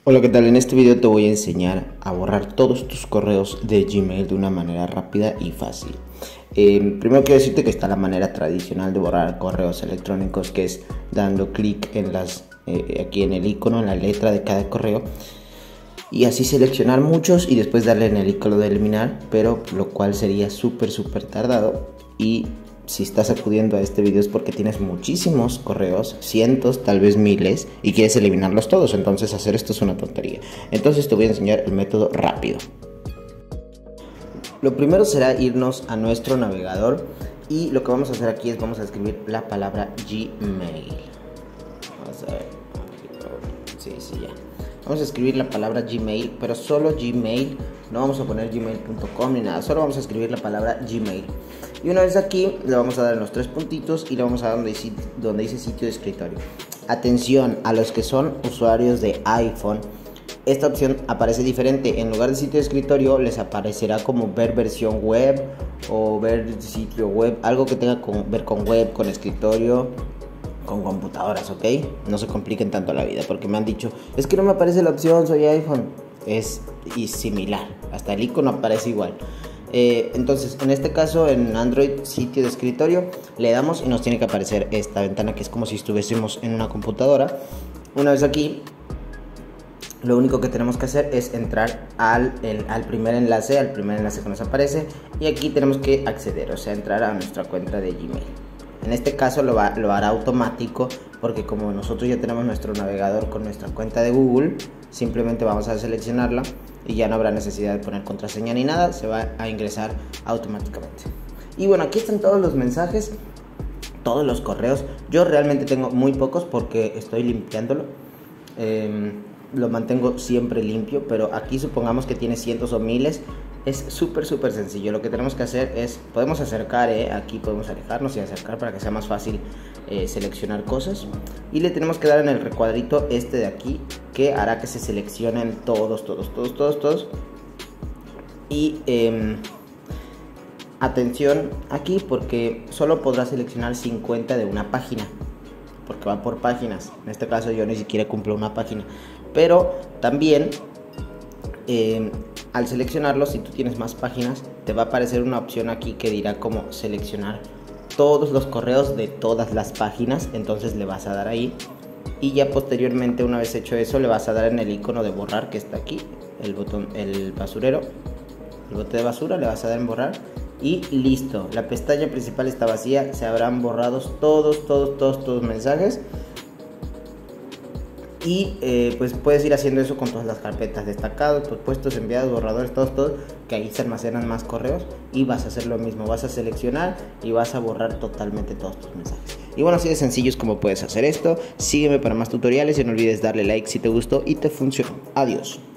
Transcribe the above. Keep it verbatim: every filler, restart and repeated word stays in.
Hola, ¿qué tal? En este video te voy a enseñar a borrar todos tus correos de Gmail de una manera rápida y fácil. Eh, primero quiero decirte que está la manera tradicional de borrar correos electrónicos, que es dando clic en las eh, aquí en el icono, en la letra de cada correo, y así seleccionar muchos y después darle en el icono de eliminar, pero lo cual sería súper súper tardado. Y si estás acudiendo a este video es porque tienes muchísimos correos, cientos, tal vez miles, y quieres eliminarlos todos. Entonces hacer esto es una tontería. Entonces te voy a enseñar el método rápido. Lo primero será irnos a nuestro navegador, y lo que vamos a hacer aquí es vamos a escribir la palabra Gmail. Vamos a ver. Sí, sí, ya. Vamos a escribir la palabra Gmail, pero solo Gmail. No vamos a poner gmail punto com ni nada, solo vamos a escribir la palabra Gmail. Y una vez aquí, le vamos a dar en los tres puntitos y le vamos a dar donde dice, donde dice sitio de escritorio. Atención a los que son usuarios de iPhone. Esta opción aparece diferente. En lugar de sitio de escritorio, les aparecerá como ver versión web o ver sitio web. Algo que tenga que ver con web, con escritorio, con computadoras, ¿ok? No se compliquen tanto la vida, porque me han dicho, es que no me aparece la opción, soy iPhone. Es y similar, hasta el icono aparece igual. Eh, entonces, en este caso, en Android, sitio de escritorio, le damos y nos tiene que aparecer esta ventana, que es como si estuviésemos en una computadora. Una vez aquí, lo único que tenemos que hacer es entrar al, el, al primer enlace, al primer enlace que nos aparece, y aquí tenemos que acceder, o sea, entrar a nuestra cuenta de Gmail. En este caso lo, va, lo hará automático, porque como nosotros ya tenemos nuestro navegador con nuestra cuenta de Google, simplemente vamos a seleccionarla y ya no habrá necesidad de poner contraseña ni nada, se va a ingresar automáticamente. Y bueno, aquí están todos los mensajes, todos los correos. Yo realmente tengo muy pocos porque estoy limpiándolo. Eh, lo mantengo siempre limpio, pero aquí supongamos que tiene cientos o miles. Es súper súper sencillo. Lo que tenemos que hacer es, podemos acercar, eh, aquí podemos alejarnos y acercar para que sea más fácil eh, seleccionar cosas, y le tenemos que dar en el recuadrito este de aquí, que hará que se seleccionen todos, todos, todos, todos, todos. Y eh, atención aquí, porque solo podrá seleccionar cincuenta de una página, porque va por páginas. En este caso yo ni siquiera cumplo una página, pero también eh, al seleccionarlo, si tú tienes más páginas, te va a aparecer una opción aquí que dirá como seleccionar todos los correos de todas las páginas. Entonces le vas a dar ahí, y ya posteriormente, una vez hecho eso, le vas a dar en el icono de borrar, que está aquí, el botón, el basurero, el bote de basura, le vas a dar en borrar y listo. La pestaña principal está vacía, se habrán borrado todos, todos, todos tus mensajes. Y eh, pues puedes ir haciendo eso con todas las carpetas, destacados, propuestos, enviados, borradores, todos, todos, que ahí se almacenan más correos, y vas a hacer lo mismo, vas a seleccionar y vas a borrar totalmente todos tus mensajes. Y bueno, así de sencillo es como puedes hacer esto. Sígueme para más tutoriales y no olvides darle like si te gustó y te funcionó. Adiós.